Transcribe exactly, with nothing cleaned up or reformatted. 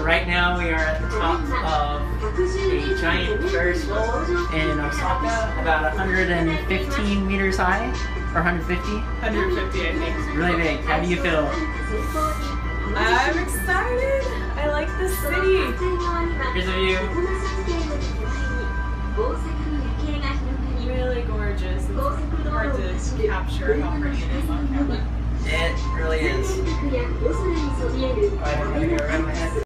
So right now we are at the top of a giant Ferris wheel in Osaka, about one hundred fifteen meters high, or one hundred fifty? one hundred fifty, I think. Really big. How do you feel? I'm excited. I like the city. Here's a view. Really gorgeous. It's hard to capture how pretty it is on camera. It really is. I don't know, around my head.